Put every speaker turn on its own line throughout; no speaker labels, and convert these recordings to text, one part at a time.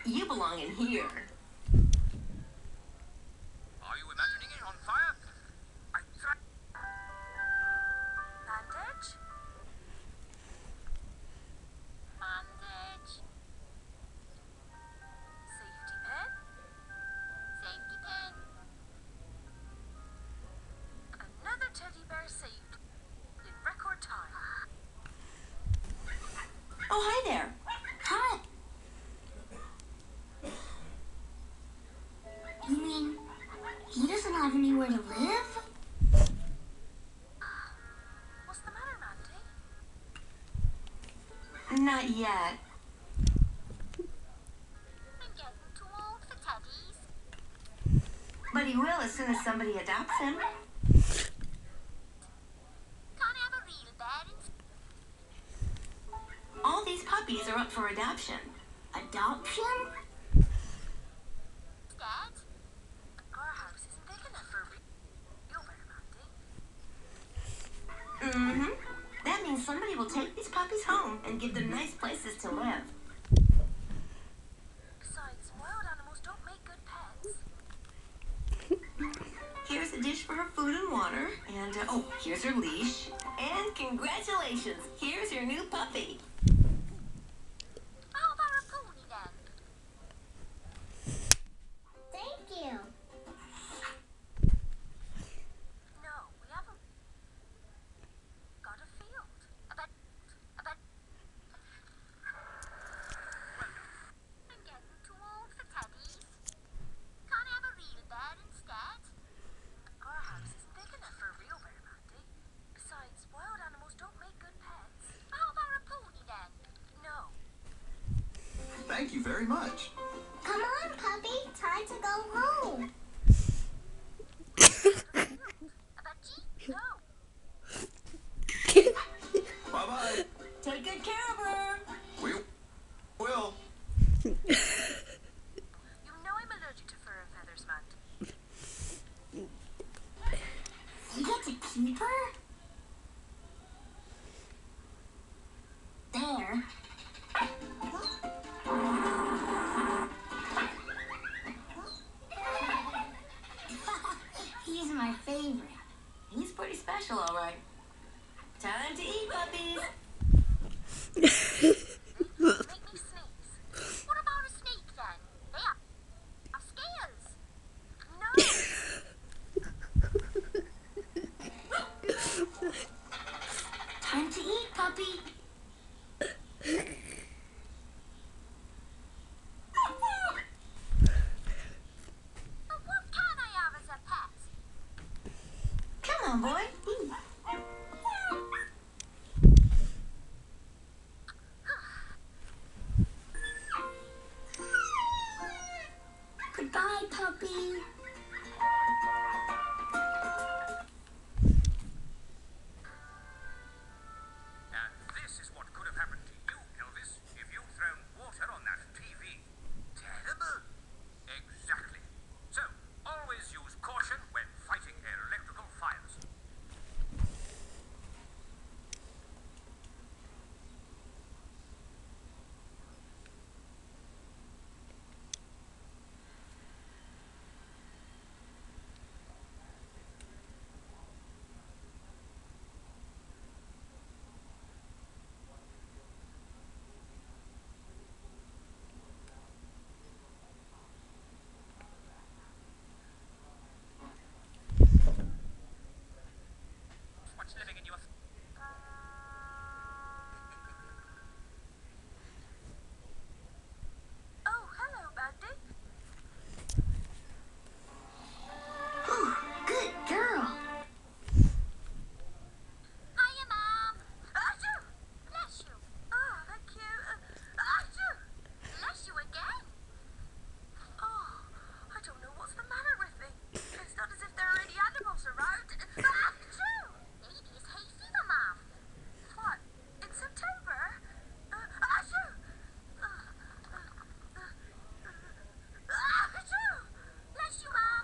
You belong in here.
Are you imagining it on fire?
Bandage? Bandage. Safety pin? Safety pin. Another teddy bear saved in record time.
Oh, hi there.
Hi. You mean he doesn't have anywhere to live?
What's the matter, Mandy?
Not yet.
I'm getting too old for teddies.
But he will as soon as somebody adopts him.
Can't have a real bed
All these puppies are up for adoption.
Adoption?
instead. Our house isn't big enough for a real bear, Mandy.
Mm-hmm. That means somebody will take these puppies home and give them nice places to live.
Besides, wild animals don't make good pets.
Here's a dish for her food and water. And, oh, here's her leash. And congratulations, here's your new puppy.
How about a pony then?
Thank you.
No, we haven't got a field. I bet. I'm getting too old for teddies. Can't have a real bed instead. Our house isn't big enough for a real bear, Mandy. Besides, wild animals don't make good pets. How about a pony then? No.
Thank you very much.
Come on, puppy. Time to go home.
I bet you no.
Bye-bye.
Take good care of her.
We will.
You know I'm allergic to fur and feathers, Mandy.
You get to keep her? There. He's my favorite.
He's pretty special, all right. Time to eat, puppies.
Make me sneeze. What about a snake then? They have scales. No.
Time to eat, puppy.
But what can I have as a pet?
Come on, boy.
Goodbye, puppy.
And this is what could have happened to you, Elvis, if you'd thrown water on that TV. Terrible. Exactly. So, always use caution when fighting electrical fires. What's living in your...
Oh, hello, Mandy.
Good girl.
Hiya, Mom. Achoo! Bless you. Oh, thank you. Achoo! Bless you again. Oh, I don't know what's the matter with me. It's not as if there are any animals around. Achoo! Maybe it's hay fever, Mom. What? In September? Achoo! Achoo! Bless you, Mom.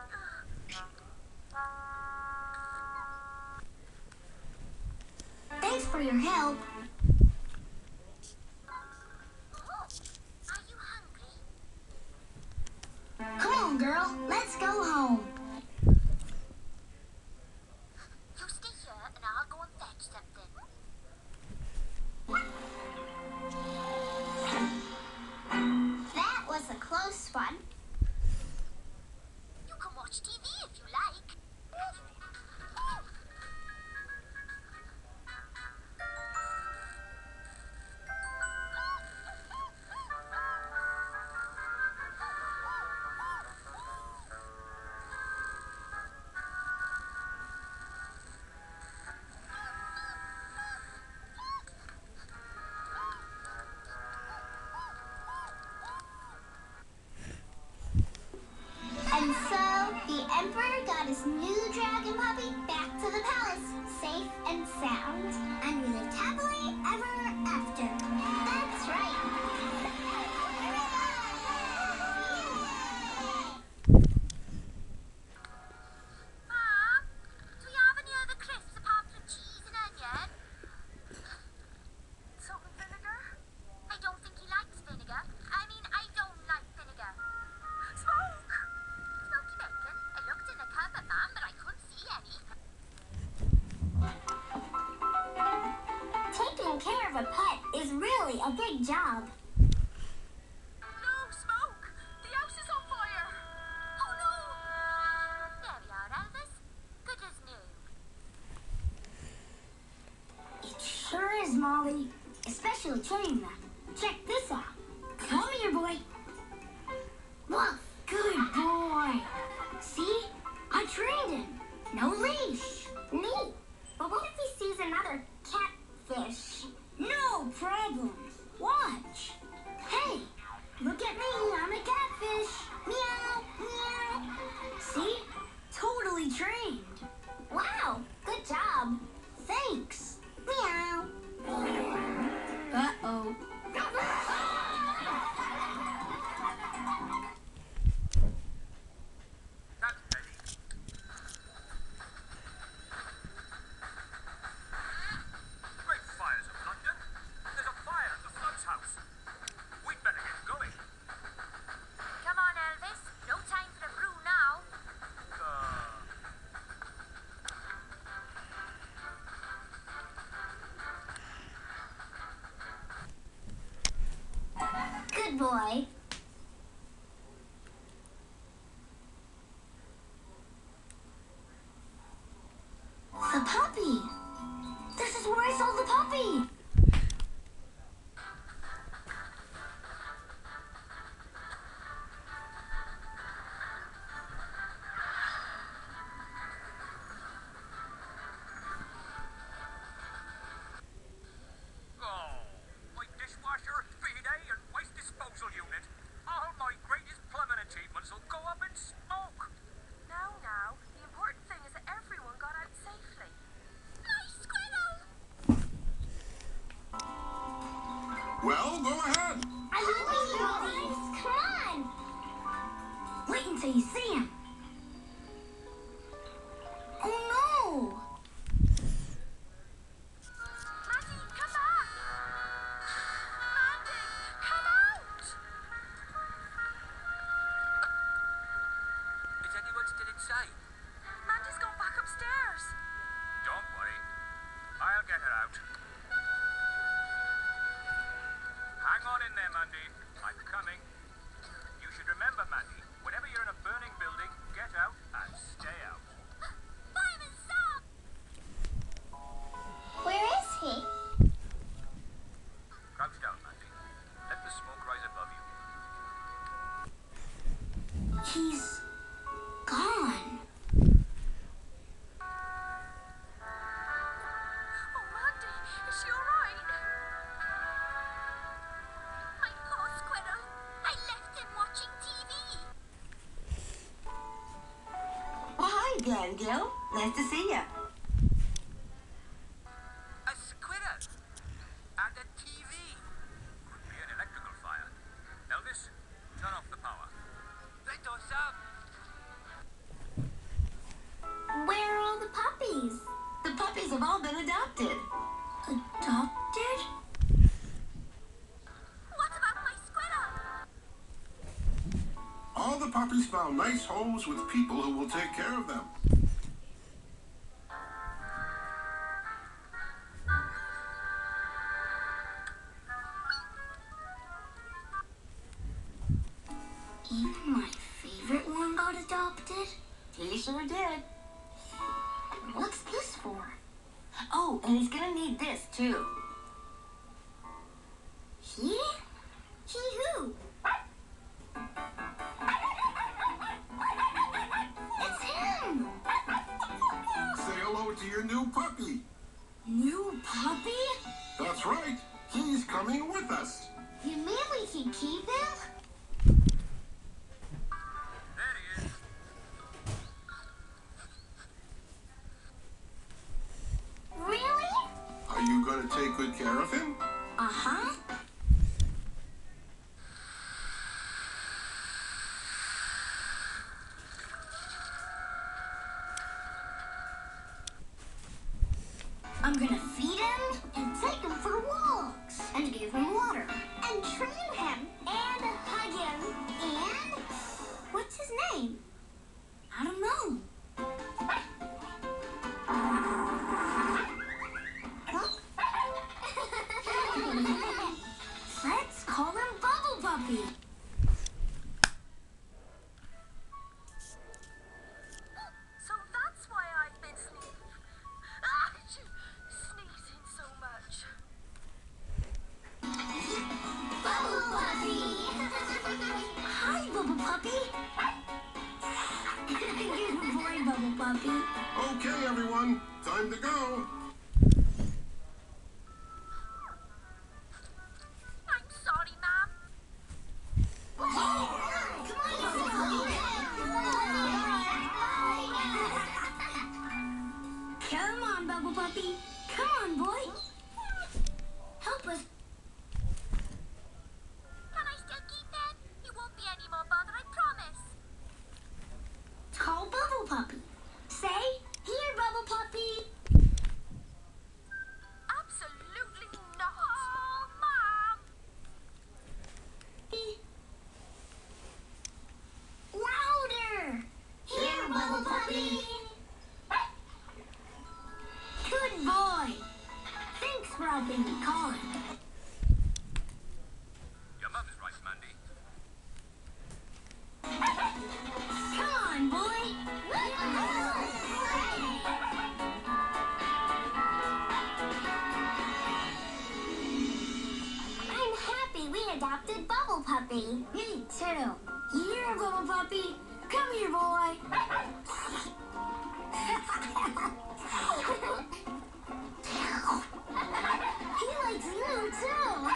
Thanks for your help.
Oh, are you hungry?
on, girl. Let's go home.
You stay here and I'll go and fetch something.
That was a close one.
You can watch TV if you like.
And so, the Emperor got his new dragon puppy back to the palace, safe and sound. And we lived happily ever after. That's right.
Mom, do we have any other crisps apart from cheese and onion? Salt and vinegar? I don't think he likes vinegar. I mean, I don't like vinegar. Smoke! Smoky bacon? I looked in the cupboard, Mom, but I couldn't see any.
Taking care of a pet is really a big job.
No, smoke! The house is on fire! Oh no! There we are, Elvis. Good as new.
It sure is, Molly. Especially training them. Check this out. Come here, boy. Look, good boy. See? I trained him. No leash. Neat. But what if he sees another catfish? No problem. Watch. Hey, look at me. I'm a catfish. Meow, meow. See? Totally trained. Wow, good job. Thanks. Meow. Uh-oh.
That's Teddy. Great fires of London. There's a fire at the Flood's house. We'd better get going.
Come on, Elvis. No time for the brew now.
Good boy. The puppy. This is where I saw the puppy.
Oh, my dishwasher, bidet, and waste disposal unit. All my greatest plumbing achievements will go up in smoke.
Now, the important thing is that everyone got out safely. Nice squirrel!
Well, go ahead.
I love these puppies. Come on. Wait until you see him. Oh no.
Mandy, come back! Mandy, come out!
Is anyone still inside?
Mandy's gone back upstairs.
Don't worry. I'll get her out. Hang on in there, Mandy. I'm coming. You should remember, Mandy, whenever you're in a burning building, get out and stay out.
Fireman, stop!
Where is he?
Crouch down, Mandy. Let the smoke rise above you.
He's gone.
Oh, Mandy, is she alright? My poor squirrel. I left him watching TV.
Well, hi again, Gil. Nice to see you.
A squirrel and a TV. Could be an electrical fire. Elvis, turn off the power. Let us up.
Where are all the puppies?
The puppies have all been adopted.
Adopted?
What about my squirrel?
All the puppies found nice homes with people who will take care of them.
Even my favorite one got adopted?
He sure did.
What's this for?
Oh, and he's gonna need this too.
He? He who? It's him!
Say hello to your new puppy.
New puppy?
That's right. He's coming with us.
You mean we can keep him?
There he is.
Really?
Are you going to take good care of him?
Uh-huh. I'm gonna feed him and take him for walks and give him water and train him and hug him and what's his name? I don't know. Let's call him Bubble Puppy.
So that's why I've been sneezing so much.
Bubble Puppy! Hi, Bubble Puppy. Good boy, Bubble Puppy.
Okay, everyone. Time to go.
I'm sorry, Mom.
Come on, Bubble Puppy. Come on, boy. Help us.
Can I still keep him? He won't be any more bother, I promise.
Call Bubble Puppy. Say, here, Bubble Puppy.
Absolutely not. Oh, Mom.
Louder. Here, Bubble Puppy. Good boy. Thanks for helping me call him.
Your mother's right, Mandy.
Come on, boy. I'm happy we adopted Bubble Puppy. Me too. Here, Bubble Puppy. Come here, boy. He likes you too.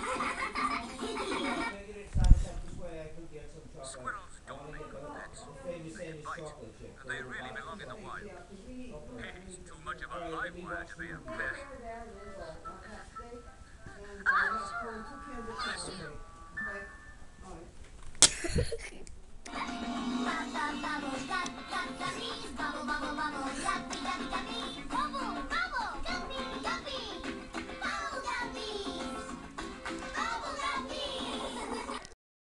Squirrels don't make good pets. Right. They really belong in the wild. It's too much of a live wire to be a pet.
Bless you.